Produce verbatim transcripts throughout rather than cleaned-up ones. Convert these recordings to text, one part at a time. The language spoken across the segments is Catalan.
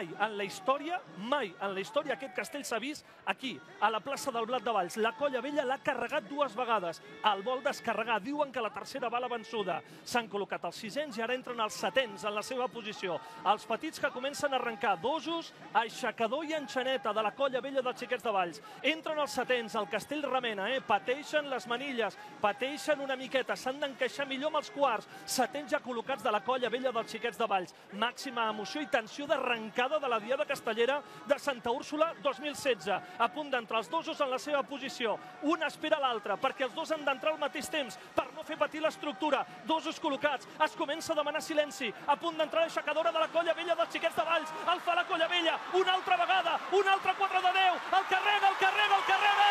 mai en la història, mai en la història aquest castell s'ha vist aquí, a la plaça del Blat de Valls. La Colla Vella l'ha carregat dues vegades. El vol descarregar. Diuen que la tercera va a la vençuda. S'han col·locat els sisens i ara entren els setens en la seva posició. Els petits que comencen a arrencar. Dosos, aixecador i enxaneta de la Colla Vella dels Xiquets de Valls. Entren els setens, el castell remena, eh? Pateixen les manilles, pateixen una miqueta, s'han d'encaixar millor amb els quarts. Setens ja col·locats de la Colla Vella dels Xiquets de Valls. Màxima emoció i tensió d'arrencada de la Diada Castellera de Santa Úrsula dos mil setze. A punt d'entrar els dosos en la seva posició. Un espera l'altre, perquè els dos han d'entrar al mateix temps, per no fer patir l'estructura. Dosos col·locats, es comença a demanar silenci. A punt d'entrar l'aixecadora de la Colla Vella dels Xiquets de Valls. El fa la Colla Vella, una altra vegada, un altre quatre de deu. El carrega, el carrega, el carrega!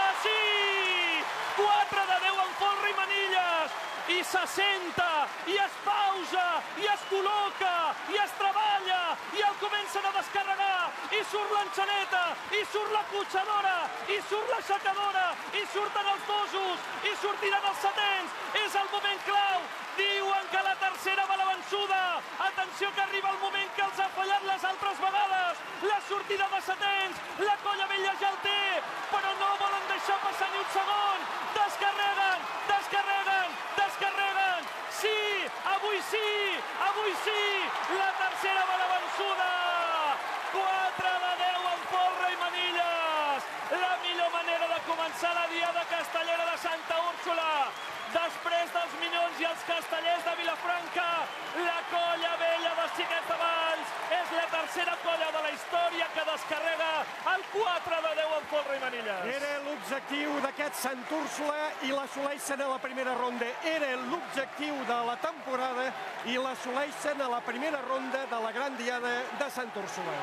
Sí! quatre de deu amb folre i manilles. I s'assenta, i es pausa, i es col·loca, i es treballa, i el comencen a descarregar, i surt l'enxaneta, i surt la cotxadora, i surt l'aixecadora, i surten els dosos, i sortiran els setens. És el moment clau. Diuen que la tercera va a la vençuda. Atenció que arriba el moment que els ha fallat les altres vegades. La sortida de setens, la Colla Vella ja el té, però no volen deixar passar ni un segon. Descarreguen, descarreguen, descarreguen. Sí, avui sí, avui sí, la tercera va a la vençuda. quatre de deu amb folre i manilles. La millor manera de començar la Diada Castellera de Santa Úrsula. Després dels Minyons i els Castellers de Vilafranca, la Colla Vella dels Xiquets de Valls és la tercera colla de la història que descarrega el quatre de deu amb folre i manilles. Era l'objectiu d'aquest Sant Úrsula i l'assoleixen a la primera ronda. Era l'objectiu de la temporada i l'assoleixen a la primera ronda de la Gran Diada de Sant Úrsula.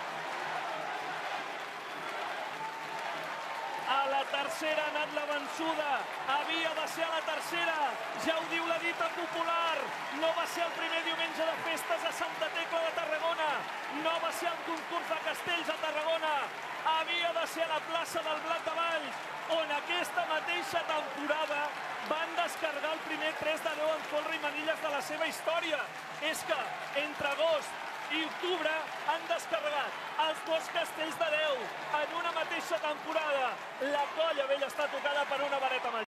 A la tercera ha anat la vençuda. Havia de ser a la tercera. Ja ho diu la dita popular. No va ser el primer diumenge de festes a Santa Tecla de Tarragona. No va ser el concurs de castells a Tarragona. Havia de ser a la plaça del Blat de Valls, on aquesta mateixa temporada van descarregar el primer tres de deu amb folre i manilles de la seva història. És que entre agost i octubre han descarregat els dos castells de deu en una mateixa temporada. La Colla Vella està tocada per una vareta màgica.